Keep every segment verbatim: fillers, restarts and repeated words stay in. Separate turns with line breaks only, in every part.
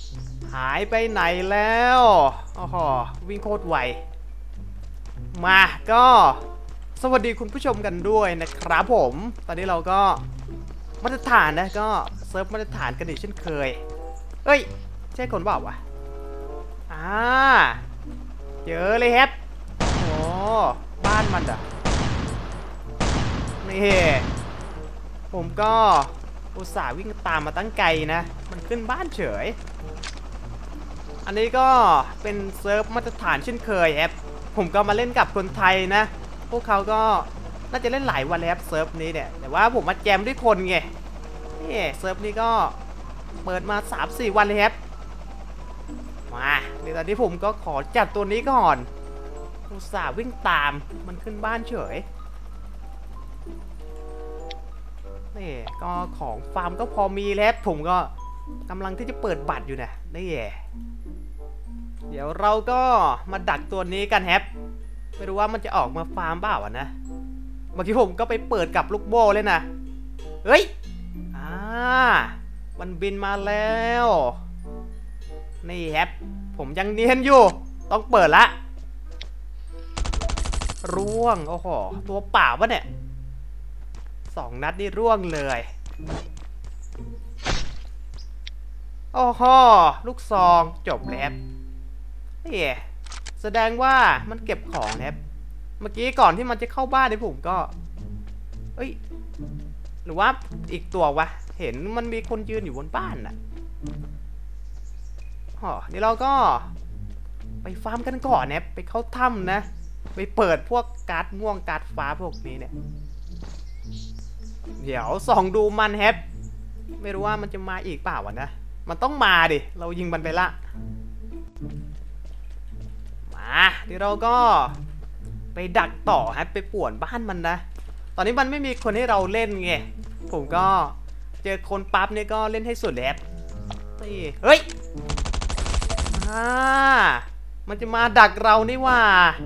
หายไปไหนแล้วอ๋อวิ่งโคตรไวมาก็สวัสดีคุณผู้ชมกันด้วยนะครับผมตอนนี้เราก็มาตรฐานนะก็เซิร์ฟมาตรฐานกันอีกเช่นเคยเฮ้ยใช่คนเปล่าวะอ่าเจอเลยแฮปโอ้บ้านมันอ่ะนี่ผมก็อุตส่าห์วิ่งตามมาตั้งไกลนะมันขึ้นบ้านเฉยอันนี้ก็เป็นเซิร์ฟมาตรฐานเช่นเคยแฮปผมก็มาเล่นกับคนไทยนะพวกเขาก็น่าจะเล่นหลายวันแล้วเซิร์ฟนี้เนี่ยแต่ว่าผมมาแจมด้วยคนไงนี่เซิร์ฟนี้ก็เปิดมา สามสี่ วันเลยครับมาเดี๋ยวตอนนี้ผมก็ขอจัดตัวนี้ก่อนอุตส่าห์วิ่งตามมันขึ้นบ้านเฉยนี่ก็ของฟาร์มก็พอมีแล้วผมก็กำลังที่จะเปิดบัตรอยู่นะนี่เดี๋ยวเราก็มาดักตัวนี้กันแฮปไม่รู้ว่ามันจะออกมาฟาร์มเปล่านะเมื่อกี้ผมก็ไปเปิดกับลูกโบ้เลยนะเฮ้ยอ่ามันบินมาแล้วนี่แฮปผมยังเนียนอยู่ต้องเปิดละร่วงโอ้โหตัวเปล่าปะเนี่ยสองนัดนี่ร่วงเลยโอ้โหลูกซองจบแล้วนี่แสดงว่ามันเก็บของแฮปเมื่อกี้ก่อนที่มันจะเข้าบ้านในผมก็เอ้ยหรือว่าอีกตัววะเห็นมันมีคนยืนอยู่บนบ้านน่ะอ๋อเดี๋ยวเราก็ไปฟาร์มกันก่อนนะไปเข้าถ้ำนะไปเปิดพวกการ์ดม่วงการ์ดฟ้าพวกนี้เนี่ยเดี๋ยวส่องดูมันแฮปไม่รู้ว่ามันจะมาอีกเปล่าวะนะมันต้องมาดิเรายิงมันไปละมาเดี๋ยวเราก็ไปดักต่อฮะไปป่วนบ้านมันนะตอนนี้มันไม่มีคนให้เราเล่นไงผมก็เจอคนปั๊บเนี่ยก็เล่นให้สุดแล้วนี่เฮ้ยอ่ามันจะมาดักเรานี่ว่า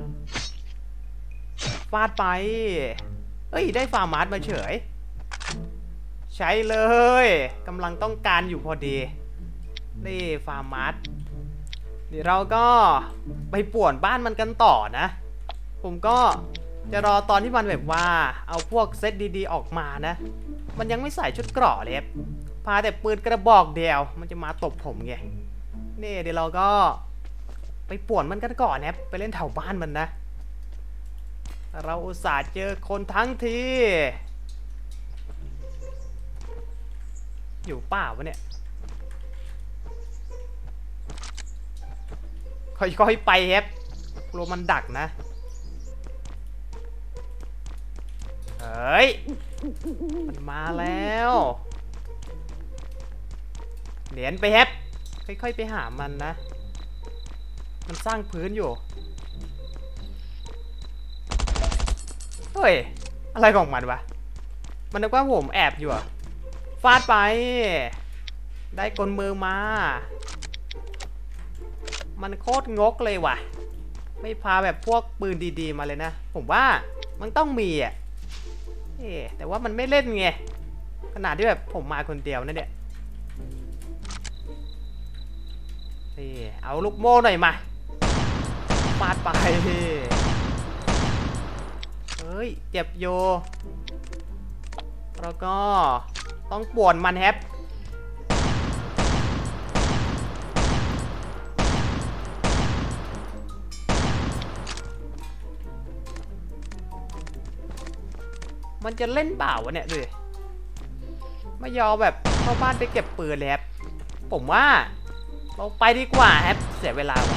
ฟาดไปเฮ้ยได้ฟาร์มาร์ทมาเฉยใช้เลยกำลังต้องการอยู่พอดีนี่ฟาร์มาร์ทเดี๋ยวเราก็ไปป่วนบ้านมันกันต่อนะผมก็จะรอตอนที่มันแบบว่าเอาพวกเซตดีๆออกมานะมันยังไม่ใส่ชุดเกราะเลยพาแต่ปืนกระบอกเดียวมันจะมาตบผมไงนี่เดี๋ยวเราก็ไปป่วนมันกันก่อนนะไปเล่นแถวบ้านมันนะเราอุตส่าห์เจอคนทั้งทีอยู่ป่าวะเนี่ยค่อยๆไปแฮปกลัวมันดักนะเฮ้ยมันมาแล้วเหนียนไปแฮปค่อยๆไปหามันนะมันสร้างพื้นอยู่เฮ้ยอะไรของมันวะมันนึกว่าผมแอบอยู่อะฟาดไปได้กลมือมามันโคตรงกเลยว่ะไม่พาแบบพวกปืนดีๆมาเลยนะผมว่ามันต้องมีอ่ะเอ๊แต่ว่ามันไม่เล่นไงขนาดที่แบบผมมาคนเดียวนั่นเนี่ยนี่เอาลูกโม่หน่อยมาฟาดไปเฮ้ยเจ็บโยแล้วก็ต้องป่วนมันแฮปมันจะเล่นเปล่าวะเนี่ยดูดิไม่ยอมแบบเข้าบ้านไปเก็บปืนเลยครับผมว่าเราไปดีกว่าครับเสียเวลาว่ะ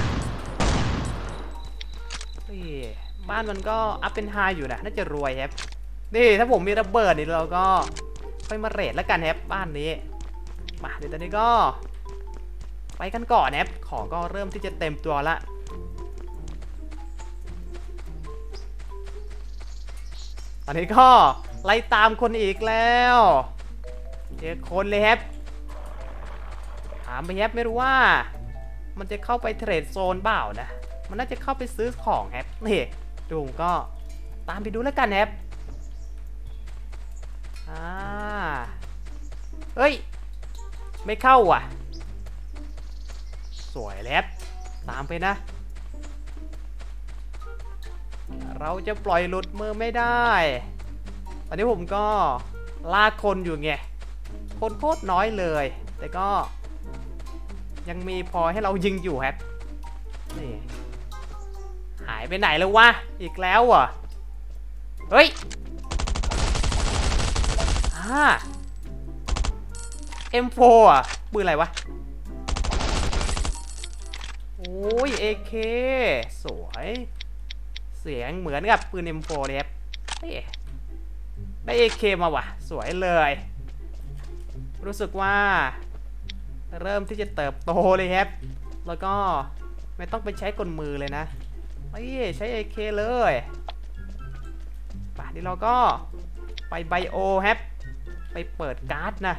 นี่บ้านมันก็อัพเป็นไฮอยู่นะน่าจะรวยครับนี่ถ้าผมมีระเบิดนี่เราก็ไปมาเรทแล้วกันครับบ้านนี้มาเดี๋ยวตอนนี้ก็ไปกันก่อนครับของก็เริ่มที่จะเต็มตัวละตอนนี้ก็ไล่ตามคนอีกแล้วเจอคนเลยครับถามไปแฮปไม่รู้ว่ามันจะเข้าไปเทรดโซนเปล่านะมันน่าจะเข้าไปซื้อของแฮปนี่ดูก็ตามไปดูแล้วกันแฮปอ่าเฮ้ยไม่เข้าอ่ะสวยแล้วตามไปนะเราจะปล่อยหลุดมือไม่ได้ตอนนี้ผมก็ลากคนอยู่ไงคนโคตรน้อยเลยแต่ก็ยังมีพอให้เรายิงอยู่ครับนี่หายไปไหนแล้ววะอีกแล้วอ่ะเฮ้ยอ่า เอ็ม โฟร์ อ่ะปืนอะไรวะโอ้ย เอ เค สวยเสียงเหมือนกับปืน เอ็ม โฟร์ เลยครับได้ เอ เค มาว่ะสวยเลยรู้สึกว่าเริ่มที่จะเติบโตเลยครับแล้วก็ไม่ต้องไปใช้กลมือเลยนะไม่ใช้ เอ เค เลยป่ะนี่เราก็ไปไบโอครับไปเปิดการ์ดนะ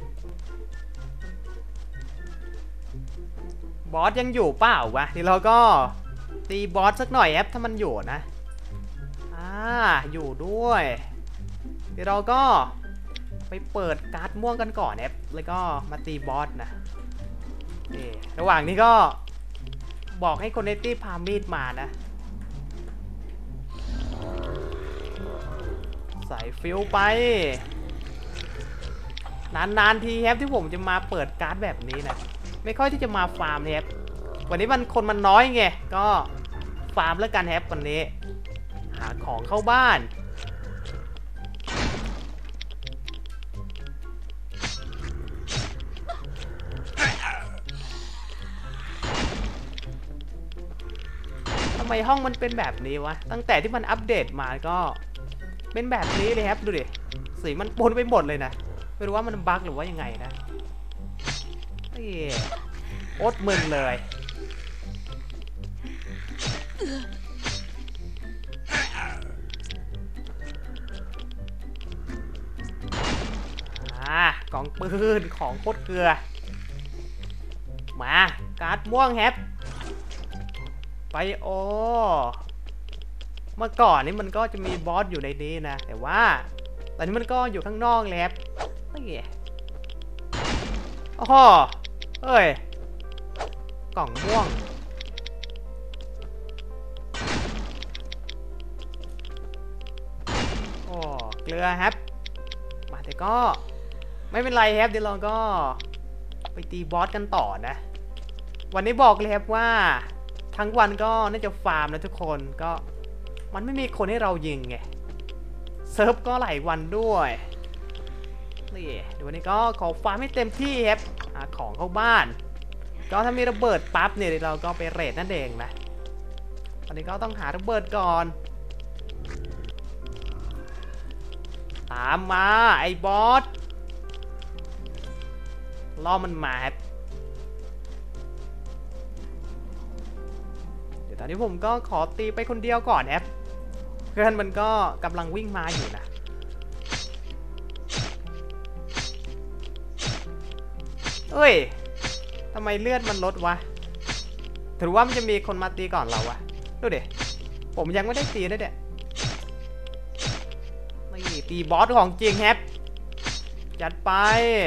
บอสยังอยู่เปล่าวะนี่เราก็ตีบอสสักหน่อยครับถ้ามันอยู่นะอ่าอยู่ด้วยเดี๋ยวเราก็ไปเปิดการ์ดม่วงกันก่อนครับแล้วก็มาตีบอสนะนี่ระหว่างนี้ก็บอกให้คนในตี้พามีดมานะใส่ฟิลไปนานๆทีครับที่ผมจะมาเปิดการ์ดแบบนี้นะไม่ค่อยที่จะมาฟาร์มครับวันนี้มันคนมันน้อยไงก็ฟาร์มแล้วกันครับวันนี้หาของเข้าบ้านทำไมห้องมันเป็นแบบนี้วะตั้งแต่ที่มันอัปเดตมาก็เป็นแบบนี้เลยครับดูดิสีมันปนไปหมดเลยนะไม่รู้ว่ามันบั๊กหรือว่ายังไงนะโอ๊ตมึนเลยอ่ากล่องปืนของโคตรเกลือมาการ์ดม่วงแฮปไปโอเมื่อก่อนนี้มันก็จะมีบอสอยู่ในนี้นะแต่ว่าตอนนี้มันก็อยู่ข้างนอกแล้วนี่โอ้โหเอ้ยกล่องม่วงโอ้เกลือครับมาแต่ก็ไม่เป็นไรครับเดี๋ยวเราก็ไปตีบอสกันต่อนะวันนี้บอกเลยครับว่าทั้งวันก็น่าจะฟาร์มนะทุกคนก็มันไม่มีคนให้เรายิงไงเซิร์ฟก็หลายวันด้วยนี่เดี๋ยววันนี้ก็ขอฟาร์มให้เต็มที่ครับหาของเข้าบ้านก็ถ้ามีระเบิดปั๊บเนี่ยเราก็ไปเรทนั่นเองนะตอนนี้ก็ต้องหาระเบิดก่อนตามมาไอ้บอสล่อมันมาครับเดี๋ยวตอนนี้ผมก็ขอตีไปคนเดียวก่อนครับเพื่อนมันก็กำลังวิ่งมาอยู่นะเอ้ยทำไมเลือดมันลดวะถือว่ามันจะมีคนมาตีก่อนเราวะดูดิผมยังไม่ได้ตีเลยเนี่ยไม่ตีบอสของจริงแฮปจัดไป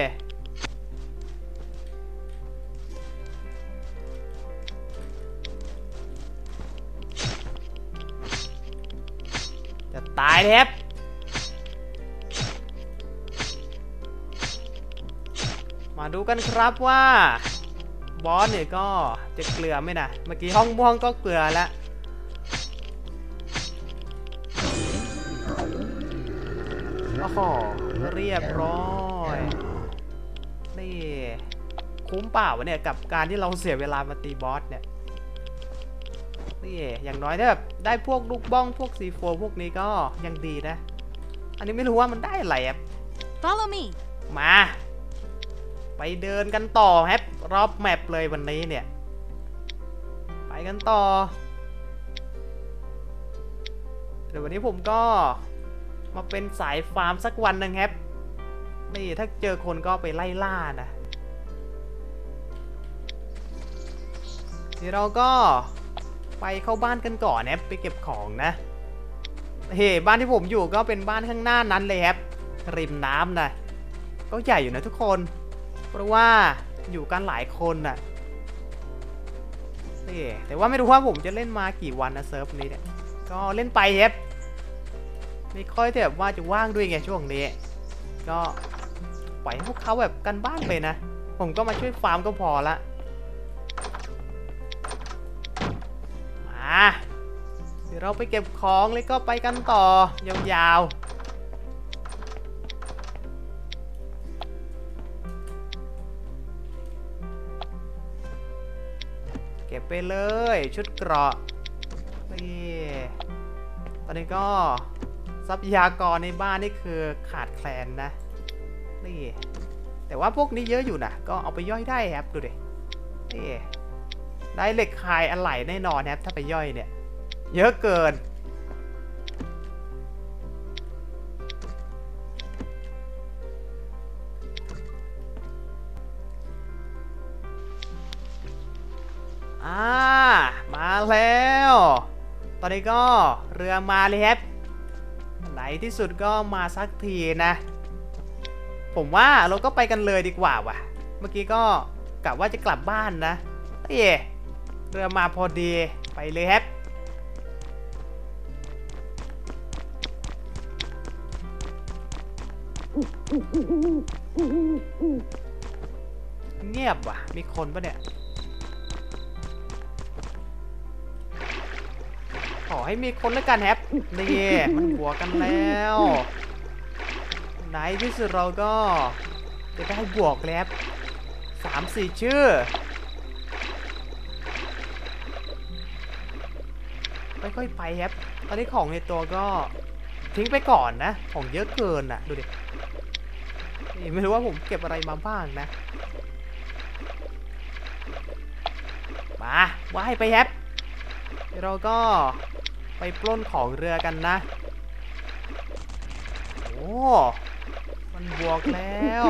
จะตายแฮปมาดูกันครับว่าบอสเนี่ยก็จะเกลือไหมนะเมื่อกี้ห้องม่วงก็เกลือแล้วโอ้โหเรียบร้อยนี่คุ้มเปล่าวะเนี่ยกับการที่เราเสียเวลามาตีบอสเนี่ยนี่อย่างน้อยถ้าแบบได้พวกลูกบ้องพวกซีโฟพวกนี้ก็ยังดีนะอันนี้ไม่รู้ว่ามันได้อะไรอ่ะ
Follow me
มาไปเดินกันต่อแฮปรอบแมปเลยวันนี้เนี่ยไปกันต่อเดี๋ยววันนี้ผมก็มาเป็นสายฟาร์มสักวันหนึ่งแฮปนี่ถ้าเจอคนก็ไปไล่ล่านะทีเราก็ไปเข้าบ้านกันก่อนแฮปไปเก็บของนะเฮ้บ้านที่ผมอยู่ก็เป็นบ้านข้างหน้านั้นเลยแฮปริมน้ำนะก็ใหญ่อยู่นะทุกคนเพราะว่าอยู่กันหลายคนน่ะนี่แต่ว่าไม่รู้ว่าผมจะเล่นมากี่วันนะเซิร์ฟนี้เนี่ยก็เล่นไปเฮฟไม่ค่อยแบบว่าจะว่างด้วยไงช่วงนี้ก็ปล่อยให้พวกเขาแบบกันบ้านไปนะผมก็มาช่วยฟาร์มก็พอละมาเดี๋ยวเราไปเก็บของแล้วก็ไปกันต่อยาวๆเก็บไปเลยชุดเกราะนี่ตอนนี้ก็ทรัพยากรในบ้านนี่คือขาดแคลนนะนี่แต่ว่าพวกนี้เยอะอยู่นะก็เอาไปย่อยได้ครับดูดินี่ได้เหล็กคายอะไหล่แน่นอนครับถ้าไปย่อยเนี่ยเยอะเกินอ่ามาแล้วตอนนี้ก็เรือมาเลยครับไหนที่สุดก็มาสักทีนะผมว่าเราก็ไปกันเลยดีกว่าว่ะเมื่อกี้ก็กะว่าจะกลับบ้านนะเอ้ยเรือมาพอดีไปเลยครับเงียบว่ะมีคนปะเนี่ยขอให้มีคนแล้วกันแฮปนี่มันบวกกันแล้วไหนที่สุดเราก็จะได้บวกแล้วสามสี่ชื่อค่อยๆไปครับตอนนี้ของในตัวก็ทิ้งไปก่อนนะของเยอะเกินอ่ะดูดินี่ไม่รู้ว่าผมเก็บอะไรมาบ้างนะมาว่ายไปครับเราก็ไปปล้นของเรือกันนะโอ้มันบวกแล้ว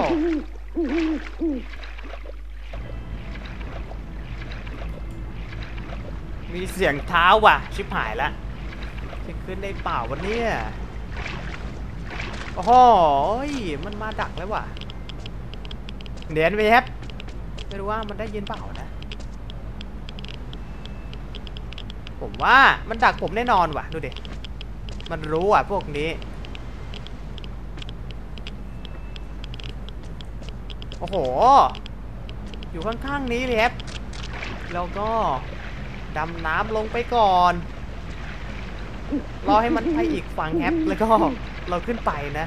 มีเสียงเท้าว่ะชิบหายละจะขึ้นได้เปล่าวันนี้โอ้โหมันมาดักแล้วว่ะเดี๋ยวไปครับไม่รู้ว่ามันได้ยินเปล่านะผมว่ามันดักผมแน่นอนว่ะดูดิมันรู้อ่ะพวกนี้โอ้โหอยู่ข้างๆนี้เลยครับแล้วก็ดำน้ำลงไปก่อนรอให้มันไปอีกฝั่งแฮปแล้วก็เราขึ้นไปนะ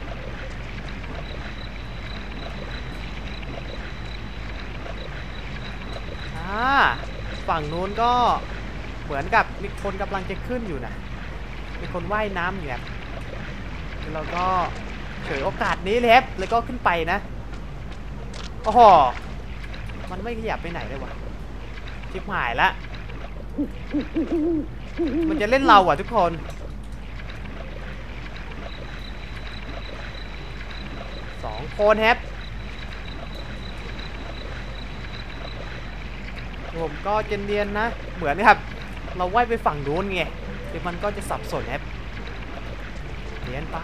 อ่าฝั่งนู้นก็เหมือนกับมีคนกำลังจะขึ้นอยู่นะมีคนว่ายน้ำอยู่ครับแล้วก็เฉยโอกาสนี้เลยครับแล้วก็ขึ้นไปนะโอ้โหมันไม่ขยับไปไหนเลยวะชิบหายละมันจะเล่นเราอ่ะทุกคนสองคนแฮปผมก็เจนเดียนนะเหมือนครับเราว่ายไปฝั่งนู้นไงเดี๋ยวมันก็จะสับสนแฮปเดียนไป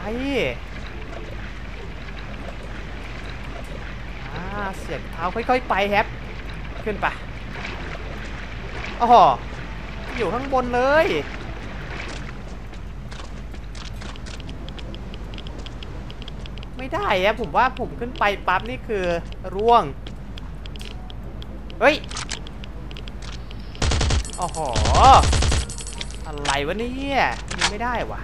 อ่าเสียบเท้าค่อยๆไปแฮปขึ้นไปโอ้โหอยู่ข้างบนเลยไม่ได้ครับผมว่าผมขึ้นไปปั๊บนี่คือร่วงเฮ้ยโอ้โหอะไรวะเนี่ยยิงไม่ได้วะ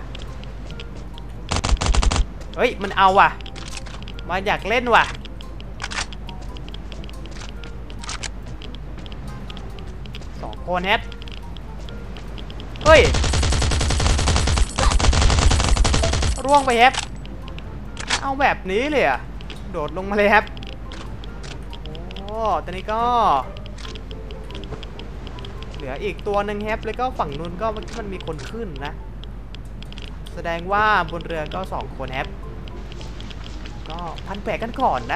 เฮ้ยมันเอาว่ะมาอยากเล่นว่ะสองคนแฮปเฮ้ยร่วงไปแฮปเอาแบบนี้เลยอะโดดลงมาเลยครับโอ้ตอนนี้ก็เหลืออีกตัวหนึ่งแฮปแล้วก็ฝั่งนู้นก็มันมีคนขึ้นนะแสดงว่าบนเรือก็สองคนแฮปก็พันแปะกันก่อนนะ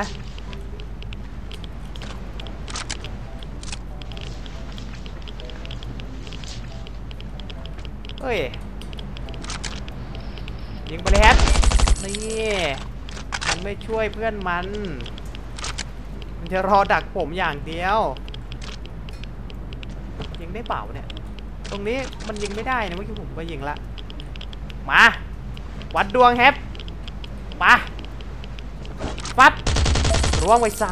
เฮ้ยยิงไปเลยแฮปนี่มันไม่ช่วยเพื่อนมันมันจะรอดักผมอย่างเดียวยิงยิงได้เปล่าเนี่ยตรงนี้มันยิงไม่ได้นะเมื่อกี้ผมก็ยิงละมาวัดดวงแฮปมาฟัดร่วงไว้ซา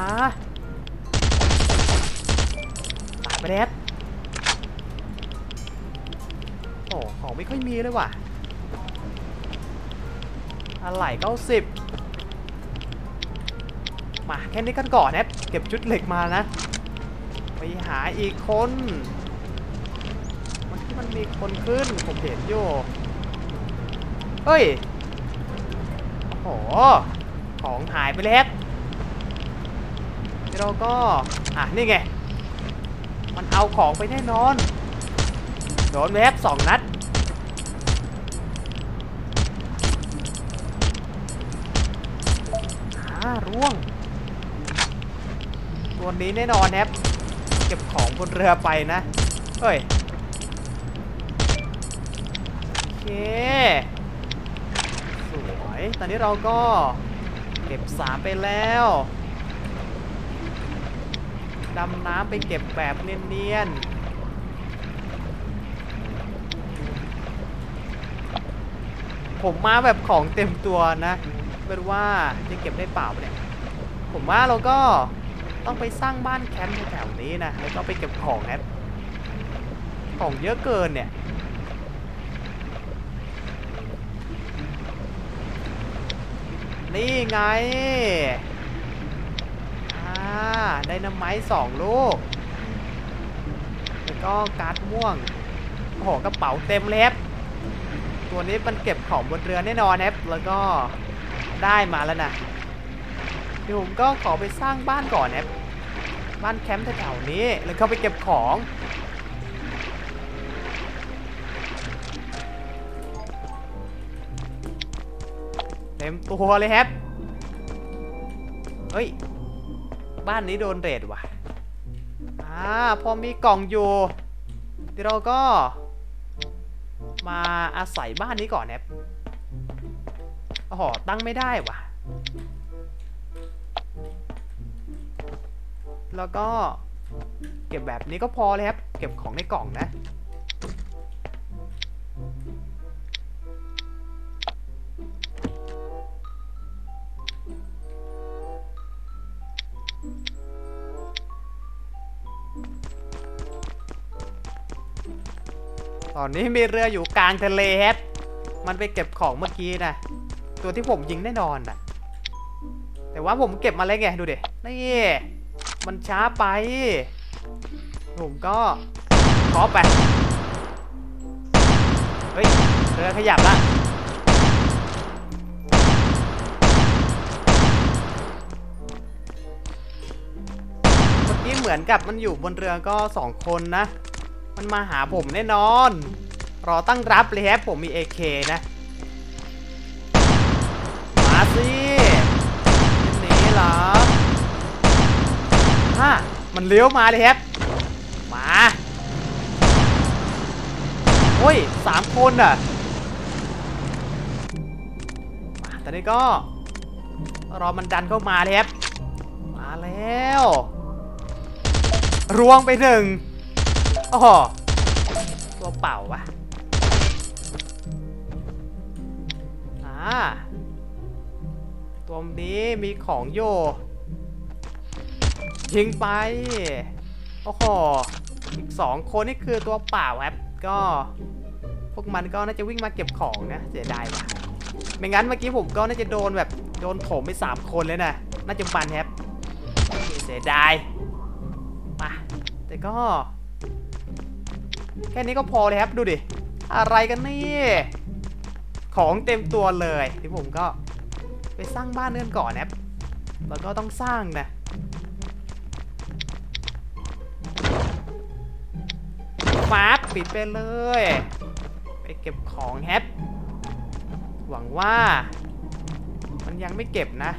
ตายไปแล้วโอ้ของไม่ค่อยมีเลยว่ะอะไรเก้าสิบมาแค่นี้กันก่อนนะเก็บชุดเหล็กมานะไปหาอีกคนมันที่มันมีคนขึ้นผมเห็นอยู่เฮ้ยโอ้โหของหายไปแล้วเราก็อ่ะนี่ไงมันเอาของไปแน่นอนโดนแวบสองนัดอ่าร่วงตัวนี้แน่นอนครับเก็บของบนเรือไปนะเฮ้ยโอเคสวยตอนนี้เราก็เก็บสามไปแล้วดำน้ำไปเก็บแบบเนียนๆผมมาแบบของเต็มตัวนะไม่รู้ว่าจะเก็บได้เปล่าเนี่ยผมว่าเราก็ต้องไปสร้างบ้านแคมป์แถวนี้นะแล้วก็ไปเก็บของครับของเยอะเกินเนี่ยนี่ไงได้น้ำไม้สองลูกแล้วก็การ์ดม่วงโอ้โหกระเป๋าเต็มเลยครับตัวนี้มันเก็บของบนเรือแน่นอนครับแล้วก็ได้มาแล้วนะเดี๋ยวผมก็ขอไปสร้างบ้านก่อนครับบ้านแคมป์แถวๆนี้แล้วก็ไปเก็บของเต็มตัวเลยครับเฮ้ยบ้านนี้โดนเรทว่ะอ่าพอมีกล่องอยู่เดี๋ยวเราก็มาอาศัยบ้านนี้ก่อนครับโอ้โหตั้งไม่ได้ว่ะแล้วก็เก็บแบบนี้ก็พอเลยครับเก็บของในกล่องนะตอนนี้มีเรืออยู่กลางทะเลครับมันไปเก็บของเมื่อกี้นะตัวที่ผมยิงแน่นอนนะแต่ว่าผมเก็บมาแล้วไงดูดินี่มันช้าไปผมก็ขอไปเฮ้ยเรือขยับละเมื่อกี้เหมือนกับมันอยู่บนเรือก็สองคนนะมันมาหาผมแน่นอนรอตั้งรับเลยครับผมมี เอ เค นะมาสิหนีเหรอฮะมันเลี้ยวมาเลยครับมาโอ้ยสามคนอ่ะมาตอนนี้ก็รอมันดันเข้ามาเลยครับมาแล้วรวงไปหนึ่งโอ้โหตัวเปล่าวะอ่าตัวนี้มีของโยยิงไปโอ้โหอีกสองคนนี่คือตัวเปล่าครับก็พวกมันก็น่าจะวิ่งมาเก็บของนะเสียดายว่ะไม่งั้นเมื่อกี้ผมก็น่าจะโดนแบบโดนโถมไปสามคนเลยนะน่าจะปันครับเสียดายมาแต่ก็แค่นี้ก็พอเลยครับดูดิอะไรกันนี่ของเต็มตัวเลยที่ผมก็ไปสร้างบ้านเนื่อนก่อนนะครับแล้วก็ต้องสร้างนะฟ้าปิดไปเลยไปเก็บของแฮปหวังว่ามันยังไม่เก็บนะ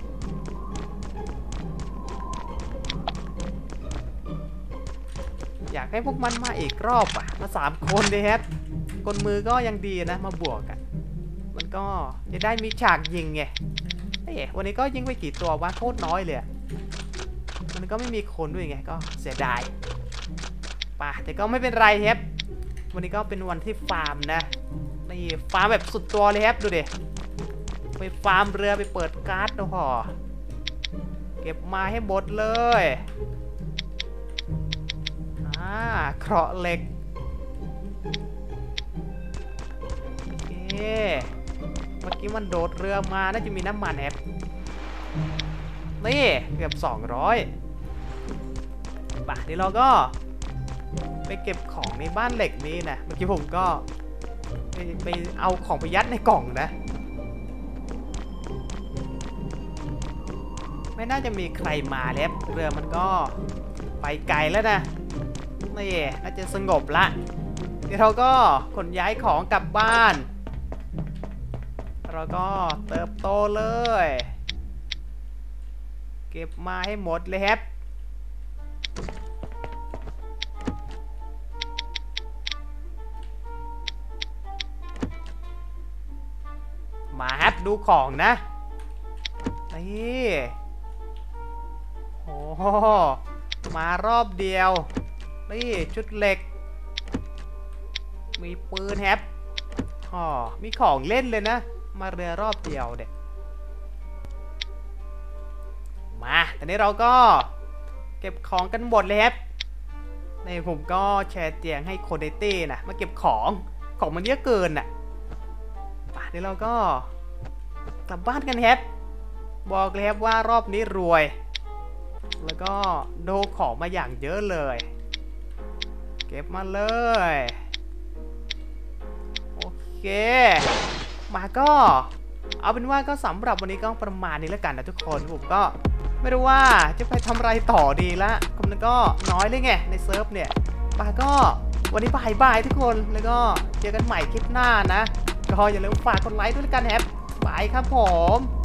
อยากให้พวกมันมาอีกรอบอ่ะมาสามคนเลยครับคนมือก็ยังดีนะมาบวกกันมันก็จะได้มีฉากยิงไงเอ้ยวันนี้ก็ยิงไปกี่ตัววะโคตรน้อยเลยมันก็ไม่มีคนด้วยไงก็เสียดายป่ะแต่ก็ไม่เป็นไรครับวันนี้ก็เป็นวันที่ฟาร์มนะนี่ฟาร์มแบบสุดตัวเลยครับดูดิไปฟาร์มเรือไปเปิดการ์ดดูพอเก็บมาให้หมดเลยอ่าเคราะห์เหล็กโอเคเมื่อกี้มันโดดเรือมาน่าจะมีน้ำมันแอบนี่เกือบสองร้อยป่ะเดี๋ยวเราก็ไปเก็บของในบ้านเหล็กนี้นะเมื่อกี้ผมก็ไปไปเอาของไปยัดในกล่องนะไม่น่าจะมีใครมาแล้วเรือมันก็ไปไกลแล้วนะนี่น่าจะสงบละเดี๋ยวเราก็ขนย้ายของกลับบ้านเราก็เติบโตเลยเก็บมาให้หมดเลยครับมาครับดูของนะนี่โอ้โหมารอบเดียวนี่ชุดเหล็กมีปืนแฮปอ๋อมีของเล่นเลยนะมาเรือรอบเดียวเด็กมาตอนนี้เราก็เก็บของกันหมดเลยครับในผมก็แชร์เตียงให้โคเดตี้นะมาเก็บของของมันเยอะเกินอ่ะป่ะเดี๋ยวเราก็กลับบ้านกันครับบอกเลยครับว่ารอบนี้รวยแล้วก็โดนของมาอย่างเยอะเลยเก็บมาเลยโอเคมาก็เอาเป็นว่าก็สำหรับวันนี้ก็ประมาณนี้แล้วกันนะทุกคนผมก็ไม่รู้ว่าจะไปทำอะไรต่อดีละคนนั้นก็น้อยเลยไงในเซิร์ฟเนี่ยป่ะก็วันนี้บายบายทุกคนแล้วก็เจอกันใหม่คลิปหน้านะก็อย่าลืมฝากกดไลค์ด้วยกันแฮปบายครับผม